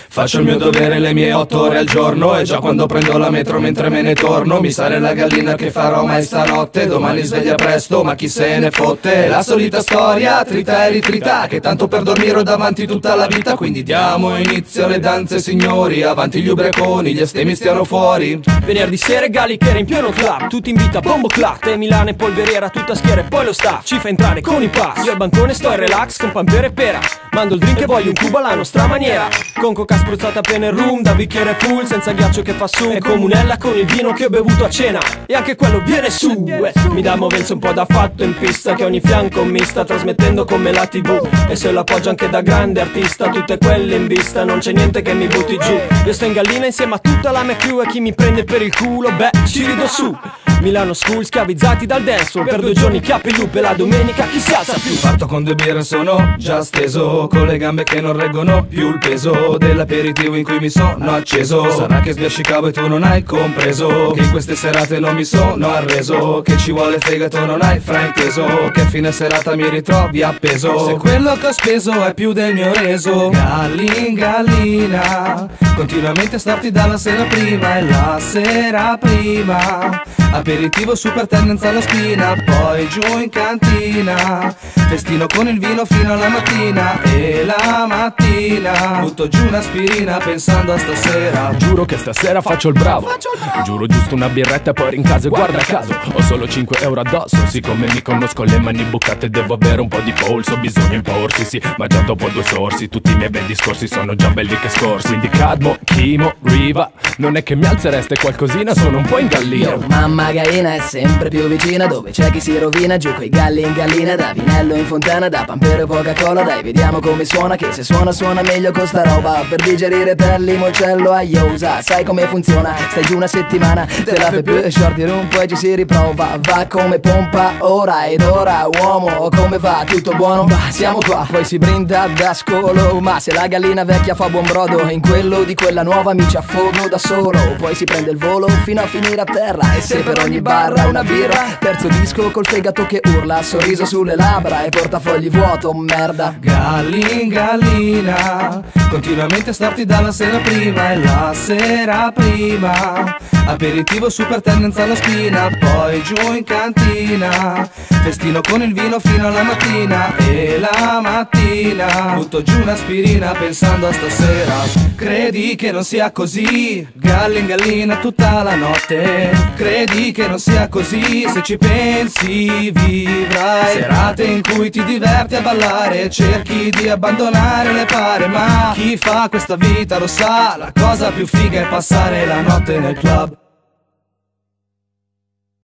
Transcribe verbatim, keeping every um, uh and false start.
Faccio il mio dovere, le mie otto ore al giorno, e già quando prendo la metro mentre me ne torno mi sale la gallina che farò mai stanotte. Domani sveglia presto, ma chi se ne fotte. La solita storia, trita e ritrita, che tanto per dormire ho davanti tutta la vita. Quindi diamo inizio alle danze, signori, avanti gli ubriaconi, gli estemi stiano fuori. Venerdì sera Gallica in pieno club, tutti in vita bombo clap, te Milano e polveriera tutta schiera e poi lo staff ci fa entrare con i pass. Io al bancone sto in relax con pampere e pera, mando il drink e voglio un cubo alla nostra maniera, con coca spruzzata appena in room, da bicchiere full senza ghiaccio che fa su, e comunella con il vino che ho bevuto a cena, e anche quello viene su. eh. Mi dà movenza un po' da fatto in pista, che ogni fianco mi sta trasmettendo come la tv, e se lo appoggio anche da grande artista, tutte quelle in vista, non c'è niente che mi butti giù. Io sto in gallina insieme a tutta la mia crew, e chi mi prende per il culo, beh, ci rido su. Milano School schiavizzati dal dance, per due giorni capi loop e la domenica chi si alza più. Parto con due birre, sono già steso, con le gambe che non reggono più il peso dell'aperitivo in cui mi sono acceso. Sarà che sbiascicavo e tu non hai compreso, che in queste serate non mi sono arreso, che ci vuole fegato non hai frainteso, che a fine serata mi ritrovi appeso. Se quello che ho speso è più del mio reso, gallin gallina, continuamente starti dalla sera prima e la sera prima, aperitivo super tendenza alla spina, poi giù in cantina, festino con il vino fino alla mattina, e la mattina butto giù un'aspirina pensando a stasera. Giuro che stasera faccio il bravo, giuro giusto una birretta e poi rincase, guarda caso ho solo cinque euro addosso, siccome mi conosco le mani bucate devo avere un po' di polso, bisogna imporsi sì, ma già dopo due sorsi tutti i miei bei discorsi sono già belli che scorsi. Quindi Cadmo, Chimo, Riva, non è che mi alzereste qualcosina, sono un po' in gallina. Io, mamma gallina è sempre più vicina, dove c'è chi si rovina, giù coi galli in gallina, da vinello in fontana, da pampero e poca cola, dai vediamo come suona, che se suona suona meglio con sta roba, per digerire per limoncello a iosa, sai come funziona, stai giù una settimana, te la fai più shorty room, poi ci si riprova, va come pompa ora ed ora, uomo come va, tutto buono, bah siamo qua, poi si brinda da scolo, ma se la gallina vecchia fa buon brodo, in quello di quella nuova mi ci affogo da solo, poi si prende il volo fino a finire a terra, e se per ogni barra una birra, terzo disco col fegato che urla, sorriso sulle labbra e portafogli vuoto, merda. Gallin gallina, continuamente starti dalla sera prima e la sera prima, aperitivo super tendenza alla spina, poi giù in cantina, festino con il vino fino alla mattina, e la mattina butto giù un'aspirina pensando a stasera. Credi che non sia così, gallin gallina tutta la notte, credi che non sia così, se ci pensi vivrai serate in cui ti diverti a ballare, cerchi di abbandonare le pare, ma chi fa questa vita lo sa, la cosa più figa è passare la notte nel club.